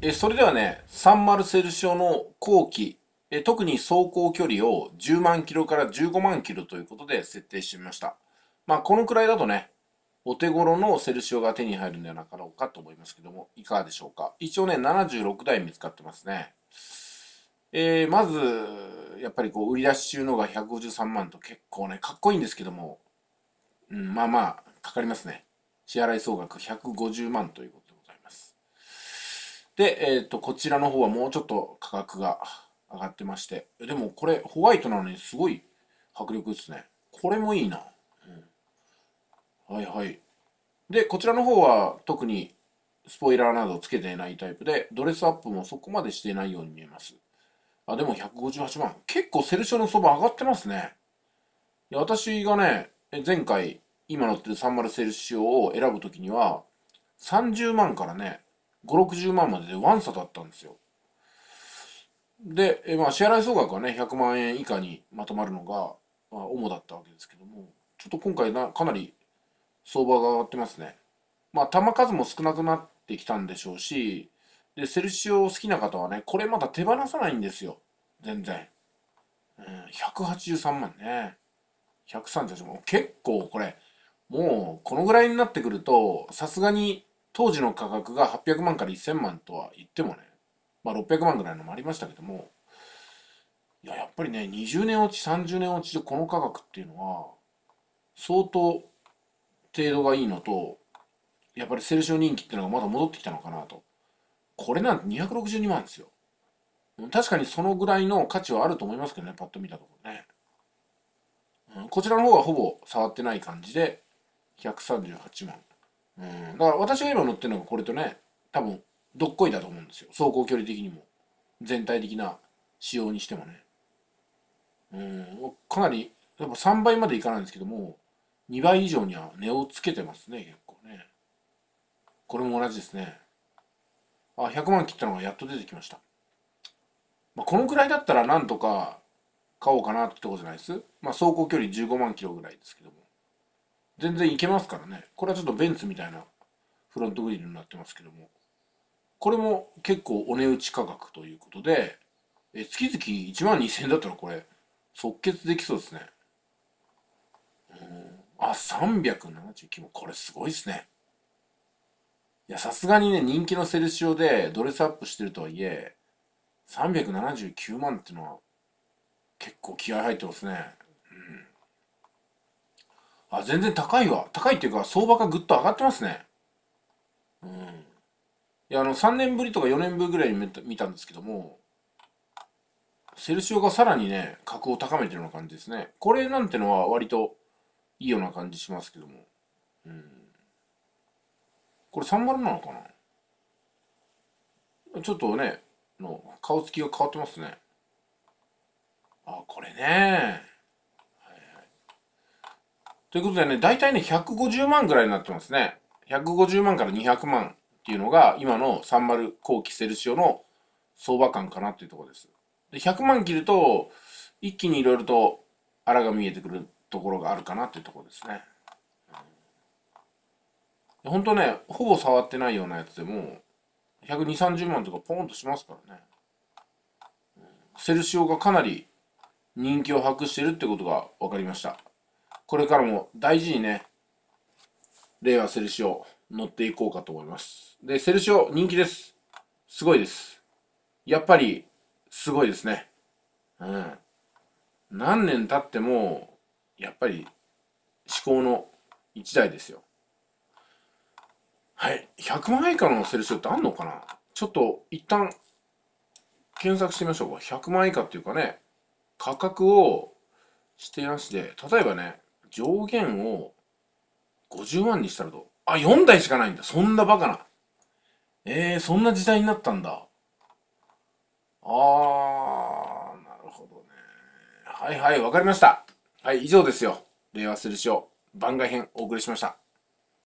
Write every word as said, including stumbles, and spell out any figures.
えそれではね、さんじゅうセルシオの後期、え特に走行距離をじゅうまんキロからじゅうごまんキロということで設定してみました。まあ、このくらいだとね、お手頃のセルシオが手に入るんではなかろうかと思いますけども、いかがでしょうか。一応ね、ななじゅうろくだい見つかってますね。えー、まず、やっぱりこう、売り出し中のがひゃくごじゅうさんまんと結構ね、かっこいいんですけども、うん、まあまあ、かかりますね。支払い総額ひゃくごじゅうまんということでございます。で、えっと、こちらの方はもうちょっと価格が上がってまして、でもこれ、ホワイトなのにすごい迫力ですね。これもいいな。うん、はいはい。で、こちらの方は特にスポイラーなどつけていないタイプで、ドレスアップもそこまでしていないように見えます。あ、でもひゃくごじゅうはちまん。結構セルシオの相場上がってますね。いや私がね、前回、今乗ってるさんじゅうセルシオを選ぶときには、さんじゅうまんからね、ご、ろくじゅうまんまででワン差だったんですよ。で、えまあ、支払い総額はね、ひゃくまん円以下にまとまるのが、まあ、主だったわけですけども、ちょっと今回な、かなり相場が上がってますね。まあ、球数も少なくなってきたんでしょうし、で、セルシオ好きな方はね、これまだ手放さないんですよ。全然。うん、ひゃくはちじゅうさんまんね。ひゃくさんじゅうはちまん。結構これ、もうこのぐらいになってくると、さすがに当時の価格がはっぴゃくまんからせんまんとは言ってもね、まあろっぴゃくまんぐらいのもありましたけども、いや、やっぱりね、にじゅうねん落ち、さんじゅうねん落ちでこの価格っていうのは、相当程度がいいのと、やっぱりセルシオ人気っていうのがまだ戻ってきたのかなと。これなんてにひゃくろくじゅうにまんですよ。確かにそのぐらいの価値はあると思いますけどね、パッと見たところね。うん、こちらの方はほぼ触ってない感じで、ひゃくさんじゅうはちまん。うん、だから私が今乗ってるのがこれとね、多分、どっこいだと思うんですよ。走行距離的にも。全体的な仕様にしてもね。うん、かなり、やっぱさんばいまでいかないんですけども、にばい以上には値をつけてますね、結構ね。これも同じですね。あ、ひゃくまん切ったのがやっと出てきました。まあ、このくらいだったらなんとか買おうかなってとこじゃないです。まあ、走行距離じゅうごまんキロぐらいですけども。全然いけますからね。これはちょっとベンツみたいなフロントグリルになってますけども。これも結構お値打ち価格ということで、え月々いちまんにせんえんだったらこれ、即決できそうですね。あ、さんびゃくななじゅうきゅうまん。これすごいですね。いや、さすがにね、人気のセルシオでドレスアップしてるとはいえ、さんびゃくななじゅうきゅうまんっていうのは結構気合入ってますね。あ、全然高いわ。高いっていうか、相場がぐっと上がってますね。うん。いや、あの、さんねんぶりとかよねんぶりぐらいに見た見たんですけども、セルシオがさらにね、格を高めてるような感じですね。これなんてのは割といいような感じしますけども。うん。これさんじゅうなのかな。ちょっとね、の顔つきが変わってますね。あ、これね。ということでね、大体ね、ひゃくごじゅうまんぐらいになってますね。ひゃくごじゅうまんからにひゃくまんっていうのが、今のさんじゅう後期セルシオの相場感かなっていうところです。で、ひゃくまん切ると、一気にいろいろとあらが見えてくるところがあるかなっていうところですね。ほんとね、ほぼ触ってないようなやつでも、ひゃくにじゅう、さんじゅうまんとかポーンとしますからね。セルシオがかなり人気を博しているってことが分かりました。これからも大事にね、令和セルシオ乗っていこうかと思います。で、セルシオ人気です。すごいです。やっぱり、すごいですね。うん。何年経っても、やっぱり、至高の一台ですよ。はい。ひゃくまん以下のセルシオってあんのかな。ちょっと、一旦、検索してみましょうか。ひゃくまん以下っていうかね、価格を指定なしで、例えばね、上限をごじゅうまんにしたらどう。あ、よんだいしかないんだ。そんなバカな。えー、そんな時代になったんだ。あー、なるほどね。はいはい、わかりました。はい、以上ですよ。令和セルシオ番外編お送りしました。